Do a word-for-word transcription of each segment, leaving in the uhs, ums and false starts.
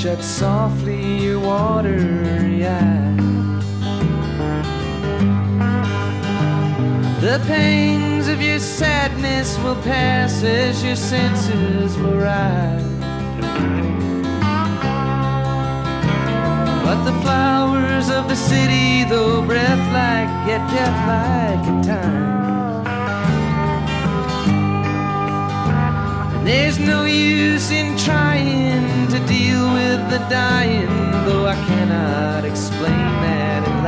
shut softly your watery eyes. The pangs of your sadness will pass as your senses will rise. But the flowers of the city, though breath-like, get death-like at times. And there's no use in trying to deal with the dying, though I cannot explain that in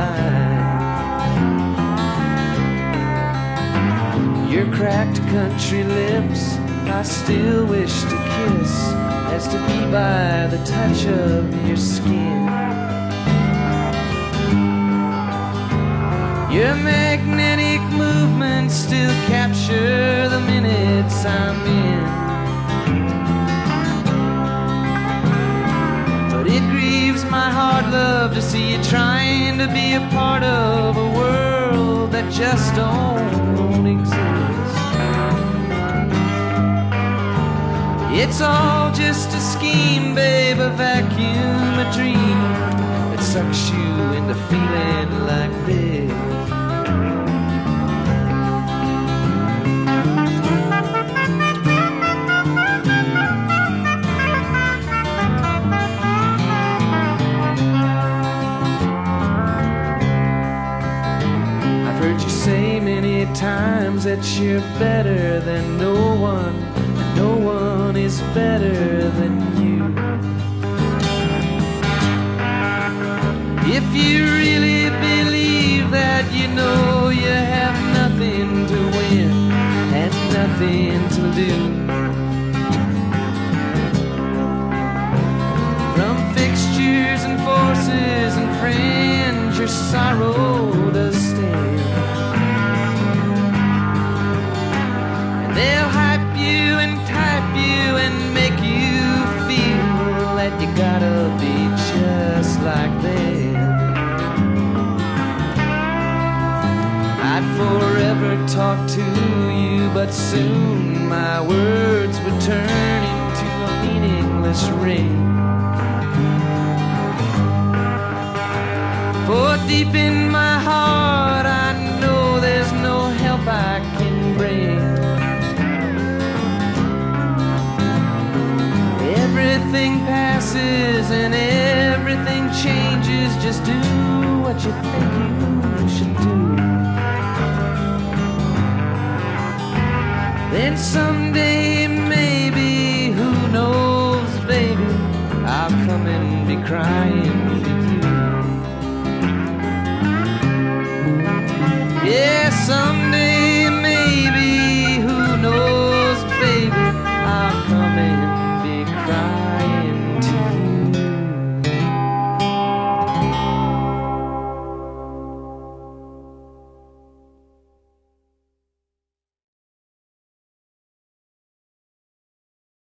line. Your cracked country lips I still wish to kiss, as to be by the touch of your skin. Your magnetic movements still capture the minutes I'm in. But it grieves my heart, love, to see you trying to be a part of a world that just don't exist. It's all just a scheme, babe, a vacuum, a dream that sucks you into feeling like this. Say many times that you're better than no one, and no one is better than you. If you really believe that, you know you have nothing to win and nothing to lose. From fixtures and forces and friends, your sorrow does stand. They'll hype you and type you and make you feel that you gotta be just like them. I'd forever talk to you, but soon my words would turn into a meaningless ring. For deep in my heart I know there's no help I can bring. Everything passes and everything changes. Just do what you think you should do. Then someday, maybe, who knows, baby, I'll come and be crying